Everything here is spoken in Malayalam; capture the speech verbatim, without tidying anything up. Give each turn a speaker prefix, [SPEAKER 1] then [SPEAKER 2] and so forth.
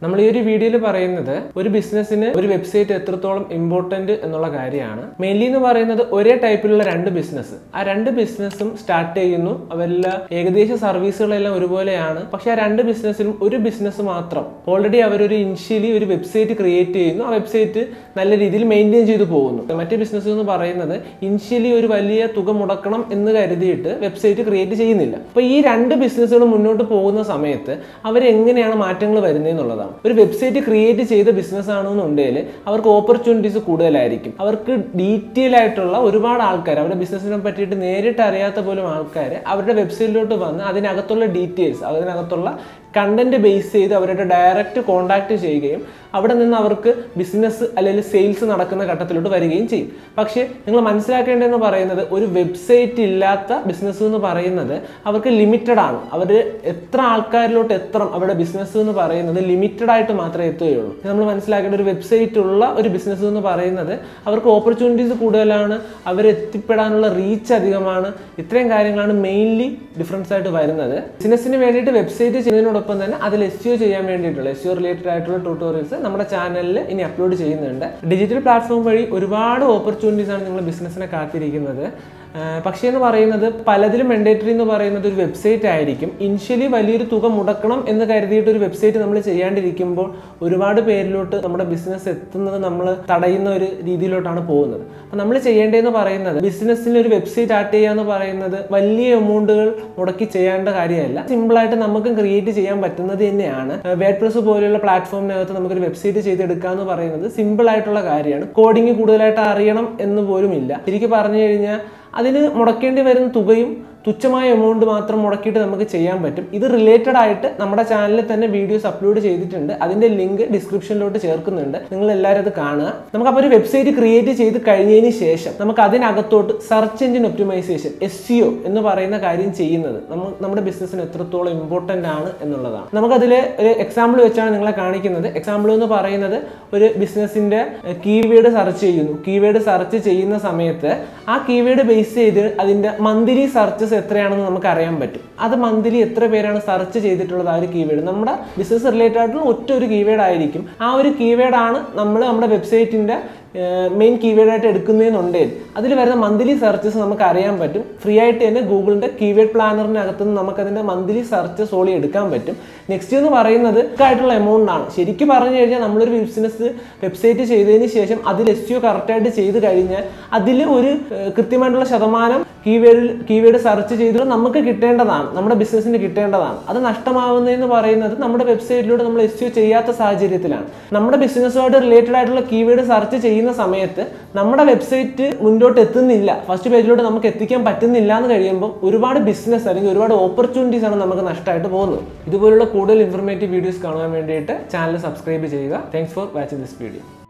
[SPEAKER 1] നമ്മൾ ഈ ഒരു വീഡിയോയിൽ പറയുന്നത് ഒരു ബിസിനസ്സിന് ഒരു വെബ്സൈറ്റ് എത്രത്തോളം ഇമ്പോർട്ടന്റ് എന്നുള്ള കാര്യമാണ്. മെയിൻലി എന്ന് പറയുന്നത് ഒരേ ടൈപ്പിലുള്ള രണ്ട് ബിസിനസ്, ആ രണ്ട് ബിസിനസ്സും സ്റ്റാർട്ട് ചെയ്യുന്നു. അവരെല്ലാം ഏകദേശം സർവീസുകളെല്ലാം ഒരുപോലെയാണ്. പക്ഷെ ആ രണ്ട് ബിസിനസ്സിലും ഒരു ബിസിനസ് മാത്രം ഓൾറെഡി അവരൊരു ഇനിഷ്യലി ഒരു വെബ്സൈറ്റ് ക്രിയേറ്റ് ചെയ്യുന്നു. ആ വെബ്സൈറ്റ് നല്ല രീതിയിൽ മെയിൻറ്റെയിൻ ചെയ്തു പോകുന്നു. മറ്റേ ബിസിനസ് എന്ന് പറയുന്നത് ഇനിഷ്യലി ഒരു വലിയ തുക മുടക്കണം എന്ന് കരുതിയിട്ട് വെബ്സൈറ്റ് ക്രിയേറ്റ് ചെയ്യുന്നില്ല. അപ്പൊ ഈ രണ്ട് ബിസിനസ്സുകൾ മുന്നോട്ട് പോകുന്ന സമയത്ത് അവരെങ്ങനെയാണ് മാറ്റങ്ങൾ വരുന്നതെന്നുള്ളതാണ്. ഒരു വെബ്സൈറ്റ് ക്രിയേറ്റ് ചെയ്ത ബിസിനസ് ആണെന്നുണ്ടെങ്കിൽ അവർക്ക് ഓപ്പർച്യൂണിറ്റീസ് കൂടുതലായിരിക്കും. അവർക്ക് ഡീറ്റെയിൽ ആയിട്ടുള്ള ഒരുപാട് ആൾക്കാർ, അവരുടെ ബിസിനസ്സിനെ പറ്റിയിട്ട് നേരിട്ട് അറിയാത്ത പോലും ആൾക്കാർ അവരുടെ വെബ്സൈറ്റിലോട്ട് വന്ന് അതിനകത്തുള്ള ഡീറ്റെയിൽസ്, അതിനകത്തുള്ള കണ്ടന്റ് ബേസ് ചെയ്ത് അവരുടെ ഡയറക്റ്റ് കോൺടാക്ട് ചെയ്യുകയും അവിടെ നിന്ന് അവർക്ക് ബിസിനസ് അല്ലെങ്കിൽ സെയിൽസ് നടക്കുന്ന ഘട്ടത്തിലോട്ട് വരികയും ചെയ്യും. പക്ഷേ നിങ്ങൾ മനസ്സിലാക്കേണ്ടതെന്ന് പറയുന്നത് ഒരു വെബ്സൈറ്റ് ഇല്ലാത്ത ബിസിനസ് എന്ന് പറയുന്നത് അവർക്ക് ലിമിറ്റഡ് ആണ്. അവർ എത്ര ആൾക്കാരിലോട്ട് എത്തണം അവരുടെ ബിസിനസ് എന്ന് പറയുന്നത് ലിമിറ്റഡ് ആയിട്ട് മാത്രമേ എത്തുകയുള്ളൂ. നമ്മൾ മനസ്സിലാക്കേണ്ട ഒരു വെബ്സൈറ്റ് ഉള്ള ഒരു ബിസിനസ് എന്ന് പറയുന്നത് അവർക്ക് ഓപ്പർച്യൂണിറ്റീസ് കൂടുതലാണ്, അവർ എത്തിപ്പെടാനുള്ള റീച്ച് അധികമാണ്. ഇത്രയും കാര്യങ്ങളാണ് മെയിൻലി ഡിഫറൻസ് ആയിട്ട് വരുന്നത്. ബിസിനസ്സിന് വേണ്ടിയിട്ട് വെബ്സൈറ്റ് ചെയ്യുന്നതിനോടൊപ്പം തന്നെ അതിൽ എസ് ഇ ഒ ചെയ്യാൻ വേണ്ടിയിട്ടുള്ള എസ് ഇ ഒ റിലേറ്റഡ് ആയിട്ടുള്ള ട്യൂട്ടോറിയൽസ് നമ്മുടെ ചാനലിൽ ഇനി അപ്ലോഡ് ചെയ്യുന്നുണ്ട്. ഡിജിറ്റൽ പ്ലാറ്റ്ഫോം വഴി ഒരുപാട് ഓപ്പർച്യൂണിറ്റീസ് ആണ് നിങ്ങൾ ബിസിനസ്സിനെ കാത്തിരിക്കുന്നത്. പക്ഷേ എന്ന് പറയുന്നത് പലതിലും മെൻഡേറ്ററി എന്ന് പറയുന്നത് ഒരു വെബ്സൈറ്റ് ആയിരിക്കും. ഇനിഷ്യലി വലിയൊരു തുക മുടക്കണം എന്ന് കരുതിയിട്ട് ഒരു വെബ്സൈറ്റ് നമ്മൾ ചെയ്യാണ്ടിരിക്കുമ്പോൾ ഒരുപാട് പേരിലോട്ട് നമ്മുടെ ബിസിനസ് എത്തുന്നത് നമ്മൾ തടയുന്ന ഒരു രീതിയിലോട്ടാണ് പോകുന്നത്. അപ്പം നമ്മൾ ചെയ്യേണ്ടതെന്ന് പറയുന്നത് ബിസിനസ്സിന് ഒരു വെബ്സൈറ്റ് സ്റ്റാർട്ട് ചെയ്യുക എന്ന് പറയുന്നത് വലിയ എമൗണ്ടുകൾ മുടക്കി ചെയ്യേണ്ട കാര്യമല്ല. സിമ്പിളായിട്ട് നമുക്ക് ക്രിയേറ്റ് ചെയ്യാൻ പറ്റുന്നത് തന്നെയാണ്. വേഡ്പ്രസ് പോലെയുള്ള പ്ലാറ്റ്ഫോമിനകത്ത് നമുക്കൊരു വെബ്സൈറ്റ് ചെയ്തെടുക്കുക എന്ന് പറയുന്നത് സിമ്പിൾ ആയിട്ടുള്ള കാര്യമാണ്. കോഡിങ് കൂടുതലായിട്ട് അറിയണം എന്ന് പോലും ഇല്ല. ശരിക്കും പറഞ്ഞു കഴിഞ്ഞാൽ അതിന് മുടക്കേണ്ടി വരുന്ന തുകയും തുച്ഛമായ എമൗണ്ട് മാത്രം മുടക്കിയിട്ട് നമുക്ക് ചെയ്യാൻ പറ്റും. ഇത് റിലേറ്റഡ് ആയിട്ട് നമ്മുടെ ചാനലിൽ തന്നെ വീഡിയോസ് അപ്ലോഡ് ചെയ്തിട്ടുണ്ട്. അതിന്റെ ലിങ്ക് ഡിസ്ക്രിപ്ഷനിലോട്ട് ചേർക്കുന്നുണ്ട്. നിങ്ങൾ എല്ലാവരും അത് കാണുക. നമുക്കപ്പോൾ ഒരു വെബ്സൈറ്റ് ക്രിയേറ്റ് ചെയ്ത് കഴിഞ്ഞതിന് ശേഷം നമുക്ക് അതിനകത്തോട്ട് search engine optimisation S E O എന്ന് പറയുന്ന കാര്യം ചെയ്യുന്നത് നമ്മൾ നമ്മുടെ ബിസിനസ്സിന് എത്രത്തോളം ഇമ്പോർട്ടൻ്റ് ആണ് എന്നുള്ളതാണ്. നമുക്കതിൽ ഒരു എക്സാമ്പിൾ വെച്ചാണ് നിങ്ങളെ കാണിക്കുന്നത്. എക്സാമ്പിൾ എന്ന് പറയുന്നത് ഒരു ബിസിനസ്സിന്റെ കീവേഡ് സെർച്ച് ചെയ്യുന്നു. കീവേഡ് സെർച്ച് ചെയ്യുന്ന സമയത്ത് ആ കീവേഡ് ബേസ് ചെയ്ത് അതിന്റെ മന്ത്ലി സെർച്ചസ് എത്രയാണെന്ന് നമുക്ക് അറിയാൻ പറ്റും. അത് മന്ത്ലി എത്ര പേരാണ് സെർച്ച് ചെയ്തിട്ടുള്ളത് ആ ഒരു കീവേഡ്. നമ്മുടെ ബിസിനസ് റിലേറ്റഡ് ആയിട്ടുള്ള ഒറ്റ ഒരു കീവേഡ് ആയിരിക്കും. ആ ഒരു കീവേഡാണ് നമ്മൾ നമ്മുടെ വെബ്സൈറ്റിന്റെ മെയിൻ കീവേഡായിട്ട് എടുക്കുന്നതെന്നുണ്ടെങ്കിൽ അതിൽ വരുന്ന മന്ത്ലി സെർച്ചസ് നമുക്ക് അറിയാൻ പറ്റും. ഫ്രീ ആയിട്ട് തന്നെ ഗൂഗിളിന്റെ കീവേഡ് പ്ലാനറിനകത്ത് നിന്ന് നമുക്ക് അതിന്റെ മന്ത്ലി സെർച്ച് സോളി എടുക്കാൻ പറ്റും. നെക്സ്റ്റ് എന്ന് പറയുന്നത് ആയിട്ടുള്ള എമൗണ്ട് ആണ്. ശരിക്കും പറഞ്ഞു കഴിഞ്ഞാൽ നമ്മളൊരു ബിസിനസ് വെബ്സൈറ്റ് ചെയ്തതിന് ശേഷം അതിൽ എസ് ഇ ഒ കറക്റ്റായിട്ട് ചെയ്ത് കഴിഞ്ഞാൽ അതിൽ ഒരു കൃത്യമായിട്ടുള്ള ശതമാനം കീവേഡ് കീവേഡ് സെർച്ച് ചെയ്തിട്ട് നമുക്ക് കിട്ടേണ്ടതാണ്, നമ്മുടെ ബിസിനസ്സിന് കിട്ടേണ്ടതാണ്. അത് നഷ്ടമാവുന്നതെന്ന് പറയുന്നത് നമ്മുടെ വെബ്സൈറ്റിലൂടെ നമ്മൾ എസ് ഇ ഒ ചെയ്യാത്ത സാഹചര്യത്തിലാണ്. നമ്മുടെ ബിസിനസ്സുമായിട്ട് റിലേറ്റഡ് ആയിട്ടുള്ള കീവേഡ് സെർച്ച് ചെയ്യുന്ന സമയത്ത് നമ്മുടെ വെബ്സൈറ്റ് മുന്നോട്ട് എത്തുന്നില്ല, ഫസ്റ്റ് പേജിലോട്ട് നമുക്ക് എത്തിക്കാൻ പറ്റുന്നില്ല എന്ന് കഴിയുമ്പോൾ ഒരുപാട് ബിസിനസ് അല്ലെങ്കിൽ ഒരുപാട് ഓപ്പർച്യൂണിറ്റീസ് ആണ് നമുക്ക് നഷ്ടമായിട്ട് പോകുന്നത്. ഇതുപോലുള്ള കൂടുതൽ ഇൻഫർമേറ്റീവ് വീഡിയോസ് കാണാൻ വേണ്ടിയിട്ട് ചാനൽ സബ്സ്ക്രൈബ് ചെയ്യുക. Thanks for watching this video.